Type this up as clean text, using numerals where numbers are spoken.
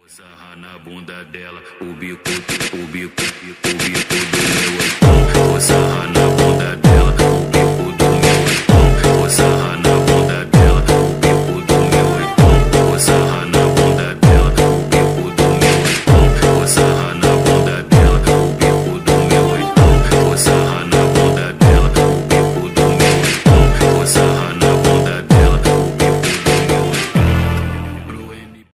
Sarra na bunda dela, o bico do meu oitão. Vou sarrar na